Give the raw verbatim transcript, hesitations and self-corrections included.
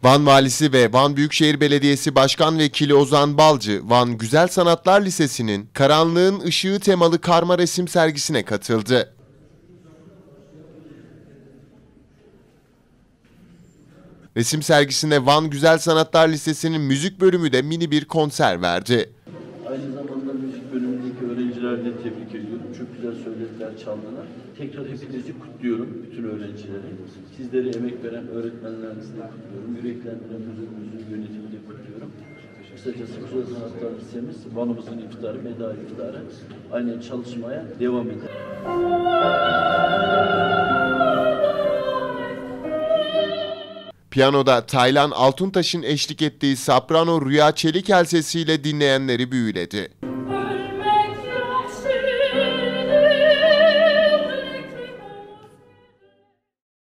Van Valisi ve Van Büyükşehir Belediyesi Başkan Vekili Ozan Balcı, Van Güzel Sanatlar Lisesi'nin Karanlığın Işığı temalı karma resim sergisine katıldı. Resim sergisinde Van Güzel Sanatlar Lisesi'nin müzik bölümü de mini bir konser verdi. Aynı zamanda müzik bölümündeki öğrencileri de tebrik ediyorum. Çok güzel söylediler, çaldılar. Tekrar hepinizi kutluyorum, bütün öğrencileri. Sizleri emek veren öğretmenlerinizi de kutluyorum. Yüreklendiren müdürümüzün yönetimini de kutluyorum. Kısacası Güzel Sanatlar Lisemiz, Van'ımızın iftiharı, meda iftiharı. Aynen çalışmaya devam eder. Piyanoda Taylan Altuntaş'ın eşlik ettiği soprano Rüya Çelikel sesiyle dinleyenleri büyüledi.